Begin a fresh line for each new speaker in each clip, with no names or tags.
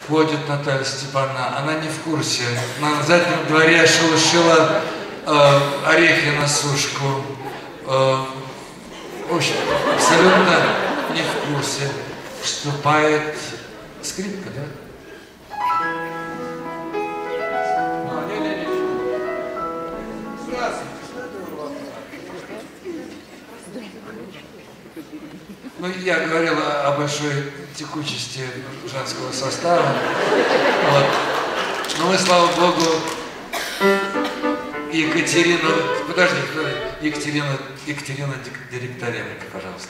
Ходит Наталья Степановна, она не в курсе. Она на заднем дворе шелушила орехи на сушку. В общем, абсолютно не в курсе. Вступает скрипка, да? Ну, я говорил о большой текучести женского состава. Вот. Но мы, слава богу, Екатерину Директоренко, пожалуйста.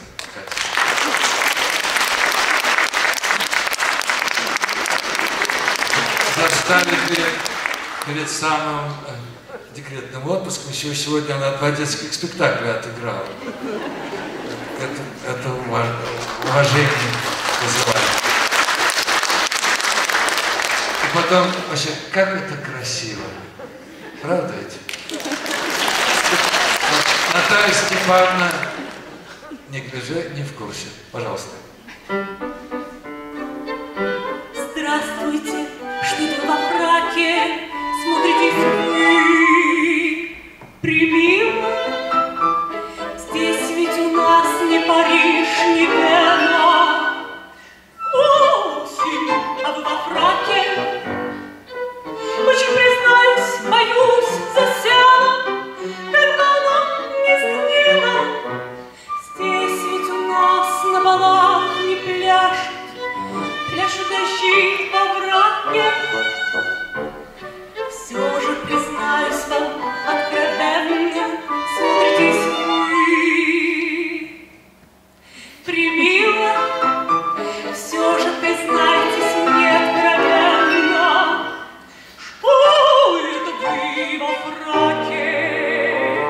Застали перед самым декретным отпуском. Еще сегодня она 2 детских спектакля отыграла. Это уважение вызывает. И потом, вообще, как это красиво. Правда ведь? Наталья Степановна, не в курсе. Пожалуйста.
Здравствуйте, что-то во фраке, смотрите вы, примило. Здесь ведь у нас не Париж, не Вена. Осень, а вы во фраке. Очень, признаюсь, боюсь, засела, только она не сгнила. Здесь ведь у нас на балах не пляшут дожди во враке. Все же, признаюсь вам откровенно, смотритесь вы, примило. Все же, признайтесь мне откровенно, что это вы во фраке.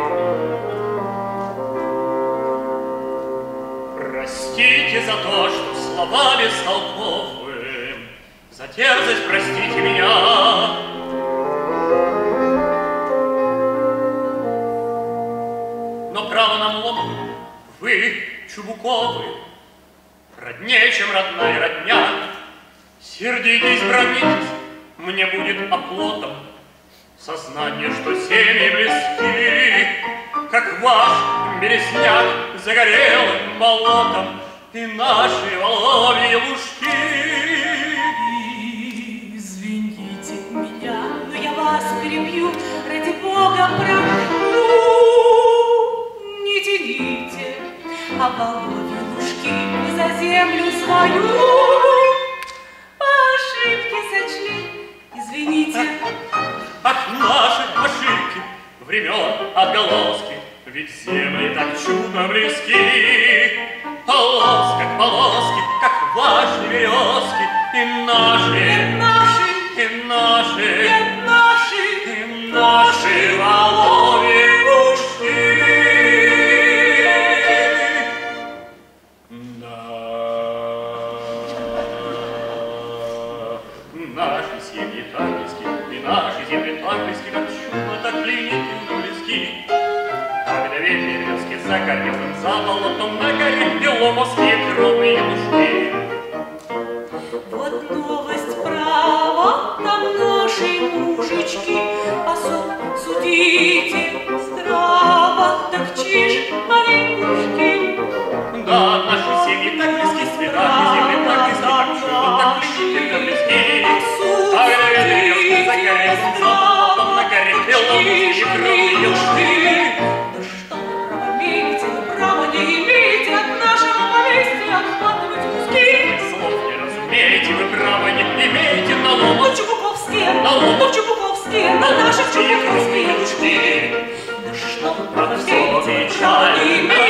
Простите за то, что словами столкновым, за дерзость простите меня. Но право на млом вы, Чубуковы, роднее, чем родная родня. Сердитесь, бранитесь, мне будет оплотом сознание, что семьи близки, как ваш березняк загорелым болотом и наши воловьи лужки.
Извините меня, но я вас перебью, ради Бога прошу, не тяните воловьи лужки и за землю свою. По ошибке сочли, извините.
Ах, наши ошибки, времен отголоски, ведь земли так чудно близки. Полоска к полоске, как ваши березки, и наши, наши воловьи лужки. Наши семьи так близки, и наши земли так близки, как чудно, так пленительно близки. Когда ветер резкий за корневым, за болотом на горе беломорские кровные лужки.
Вот новость права, там наши мужички, судите здраво, так чиж маленькушки.
Да, наши семьи так близки, святые земли так близки, как чудо, так пленительно близки. А когда ветер резкий за корневым, за болотом на горе беломорские кровные лужки. Вы право не имеете на ломов Чубуковские, на наших Чубуковские лужки.
Да что
про все печали.